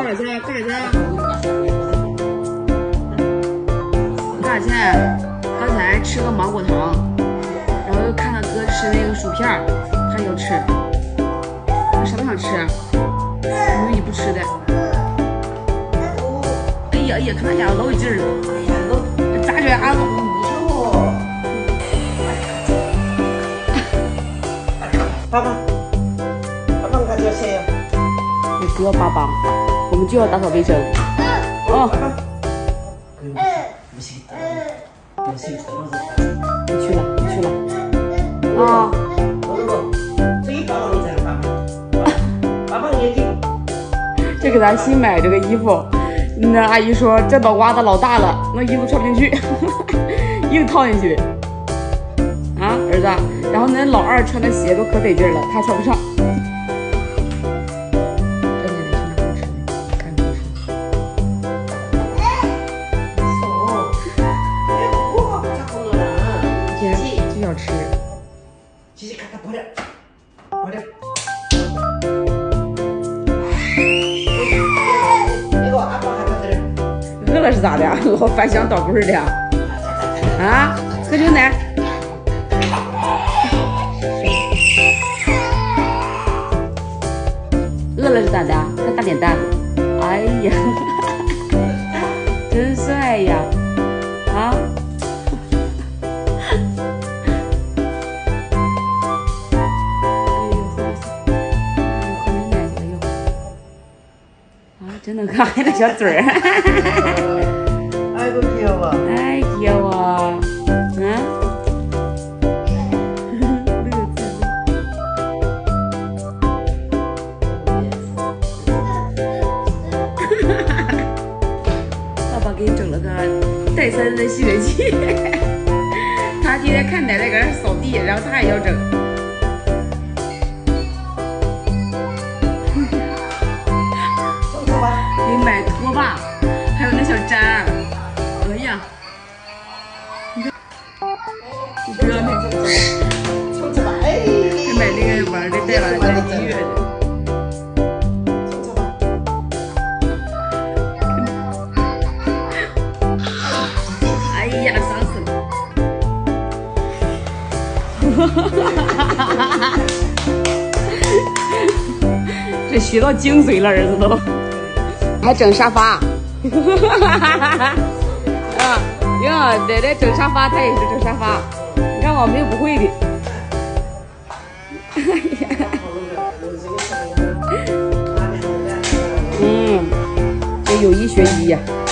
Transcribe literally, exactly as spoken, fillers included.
干啥去？干啥去？干啥去？刚才吃个芒果糖，然后又看到哥吃那个薯片，他也要吃。他啥都想吃，没有你不吃的。哎呀哎呀，看他家伙老有劲儿了，咋着啊？ 爸爸，爸爸가져오세요。 你不要爸爸，我们就要打扫卫生。哦。你去了，你去了。啊。这给咱新买这个衣服，那阿姨说这脑瓜子老大了，那衣服穿不进去，硬套进去的。啊，儿子，然后那老二穿的鞋都可得劲了，他穿不上。这奶奶去哪好吃的？看不吃。今天就想吃。饿了是咋的？老翻箱倒柜的。啊，喝牛奶。饿了是咋的？看大脸蛋，哎呀，真帅呀！啊！啊，真能看，还那小嘴儿。 哎呦，귀여워。 哎，귀여워。嗯。 给你整了个戴森的吸尘器，他天天看奶奶搁那扫地，然后他也要整。给买拖把，还有那小粘儿。哎呀，你不要那个，给买那个玩的带玩带音乐的。 哎呀，脏死了！这学到精髓了，儿子都。还整沙发。啊，呀，奶奶整沙发，他也是整沙发。你看我没有不会的。哎呀。嗯，这有一学一呀。